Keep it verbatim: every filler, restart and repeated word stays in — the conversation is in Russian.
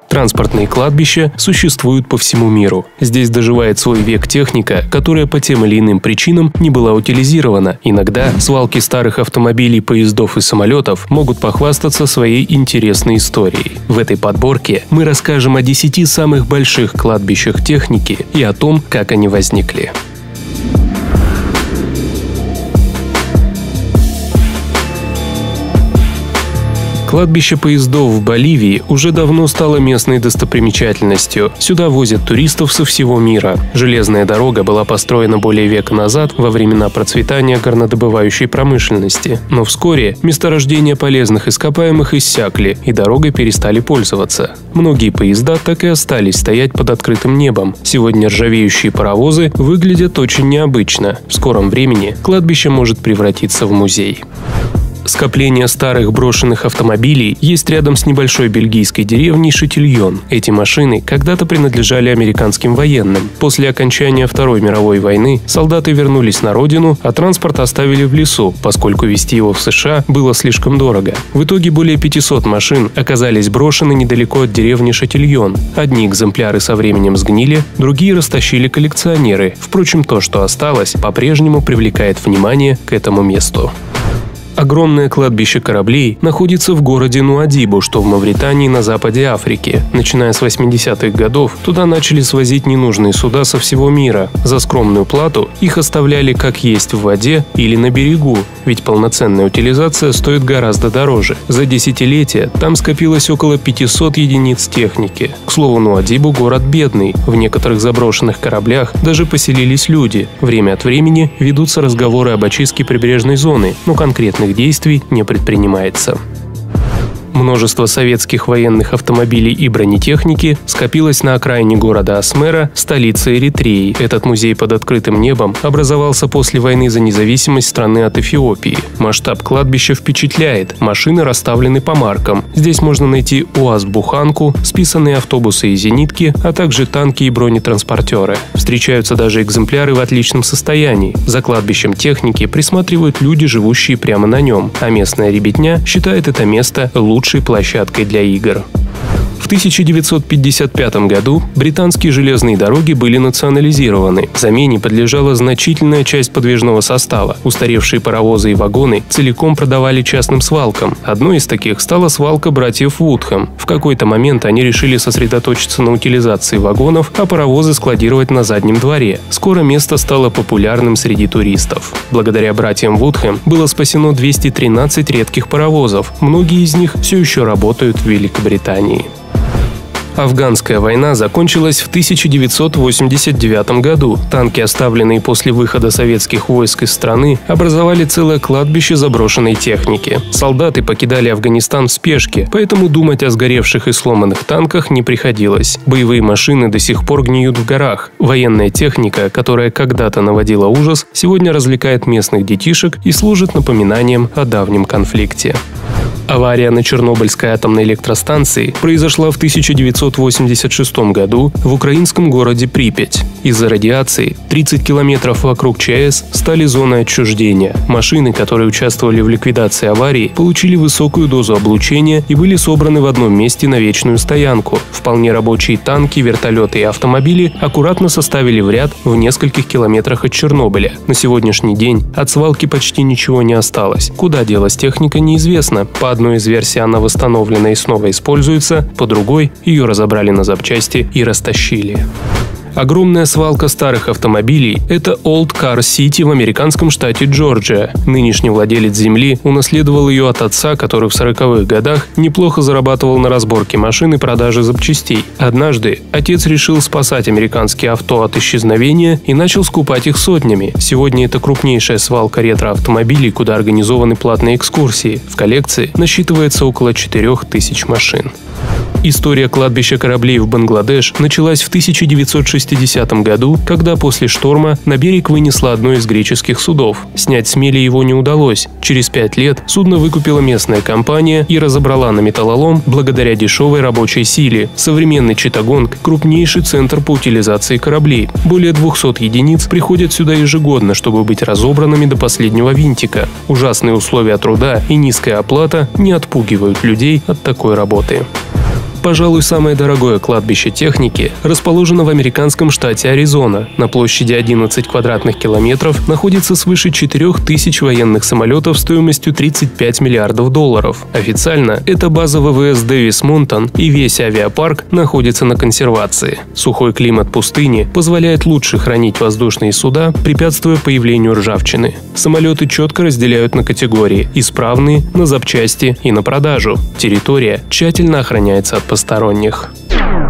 Транспортные кладбища существуют по всему миру. Здесь доживает свой век техника, которая по тем или иным причинам не была утилизирована. Иногда свалки старых автомобилей, поездов и самолетов могут похвастаться своей интересной историей. В этой подборке мы расскажем о десяти самых больших кладбищах техники и о том, как они возникли. Кладбище поездов в Боливии уже давно стало местной достопримечательностью. Сюда возят туристов со всего мира. Железная дорога была построена более века назад, во времена процветания горнодобывающей промышленности. Но вскоре месторождения полезных ископаемых иссякли, и дорогой перестали пользоваться. Многие поезда так и остались стоять под открытым небом. Сегодня ржавеющие паровозы выглядят очень необычно. В скором времени кладбище может превратиться в музей. Скопление старых брошенных автомобилей есть рядом с небольшой бельгийской деревней Шатильон. Эти машины когда-то принадлежали американским военным. После окончания Второй мировой войны солдаты вернулись на родину, а транспорт оставили в лесу, поскольку везти его в США было слишком дорого. В итоге более пятисот машин оказались брошены недалеко от деревни Шатильон. Одни экземпляры со временем сгнили, другие растащили коллекционеры. Впрочем, то, что осталось, по-прежнему привлекает внимание к этому месту. Огромное кладбище кораблей находится в городе Нуадибу, что в Мавритании на западе Африки. Начиная с восьмидесятых годов туда начали свозить ненужные суда со всего мира. За скромную плату их оставляли как есть в воде или на берегу, ведь полноценная утилизация стоит гораздо дороже. За десятилетия там скопилось около пятисот единиц техники. К слову, Нуадибу город бедный. В некоторых заброшенных кораблях даже поселились люди. Время от времени ведутся разговоры об очистке прибрежной зоны, но конкретных действий не предпринимается. Множество советских военных автомобилей и бронетехники скопилось на окраине города Асмера, столицы Эритреи. Этот музей под открытым небом образовался после войны за независимость страны от Эфиопии. Масштаб кладбища впечатляет, машины расставлены по маркам. Здесь можно найти УАЗ-буханку, списанные автобусы и зенитки, а также танки и бронетранспортеры. Встречаются даже экземпляры в отличном состоянии. За кладбищем техники присматривают люди, живущие прямо на нем, а местная ребятня считает это место лучшим лучшей площадкой для игр. В тысяча девятьсот пятьдесят пятом году британские железные дороги были национализированы. Замене подлежала значительная часть подвижного состава. Устаревшие паровозы и вагоны целиком продавали частным свалкам. Одной из таких стала свалка братьев Вудхэм. В какой-то момент они решили сосредоточиться на утилизации вагонов, а паровозы складировать на заднем дворе. Скоро место стало популярным среди туристов. Благодаря братьям Вудхэм было спасено двести тринадцать редких паровозов. Многие из них все еще работают в Великобритании. Афганская война закончилась в тысяча девятьсот восемьдесят девятом году. Танки, оставленные после выхода советских войск из страны, образовали целое кладбище заброшенной техники. Солдаты покидали Афганистан в спешке, поэтому думать о сгоревших и сломанных танках не приходилось. Боевые машины до сих пор гниют в горах. Военная техника, которая когда-то наводила ужас, сегодня развлекает местных детишек и служит напоминанием о давнем конфликте. Авария на Чернобыльской атомной электростанции произошла в тысяча девятьсот восемьдесят шестом году в украинском городе Припять. Из-за радиации тридцать километров вокруг ЧАЭС стали зоной отчуждения. Машины, которые участвовали в ликвидации аварии, получили высокую дозу облучения и были собраны в одном месте на вечную стоянку. Вполне рабочие танки, вертолеты и автомобили аккуратно составили в ряд в нескольких километрах от Чернобыля. На сегодняшний день от свалки почти ничего не осталось. Куда делась техника, неизвестно. По одной из версий она восстановлена и снова используется, по другой ее разобрали на запчасти и растащили. Огромная свалка старых автомобилей – это Old Car City в американском штате Джорджия. Нынешний владелец земли унаследовал ее от отца, который в сороковых годах неплохо зарабатывал на разборке машин и продаже запчастей. Однажды отец решил спасать американские авто от исчезновения и начал скупать их сотнями. Сегодня это крупнейшая свалка ретро-автомобилей, куда организованы платные экскурсии. В коллекции насчитывается около четырёх тысяч машин. История кладбища кораблей в Бангладеш началась в тысяча девятьсот шестидесятом году, когда после шторма на берег вынесло одно из греческих судов. Снять с мели его не удалось. Через пять лет судно выкупила местная компания и разобрала на металлолом благодаря дешевой рабочей силе. Современный Читтагонг – крупнейший центр по утилизации кораблей. Более двухсот единиц приходят сюда ежегодно, чтобы быть разобранными до последнего винтика. Ужасные условия труда и низкая оплата не отпугивают людей от такой работы. Пожалуй, самое дорогое кладбище техники расположено в американском штате Аризона. На площади одиннадцать квадратных километров находится свыше четырёх тысяч военных самолетов стоимостью тридцать пять миллиардов долларов. Официально это база ВВС Дэвис Монтон, и весь авиапарк находится на консервации. Сухой климат пустыни позволяет лучше хранить воздушные суда, препятствуя появлению ржавчины. Самолеты четко разделяют на категории – исправные, на запчасти и на продажу. Территория тщательно охраняется от посторонних.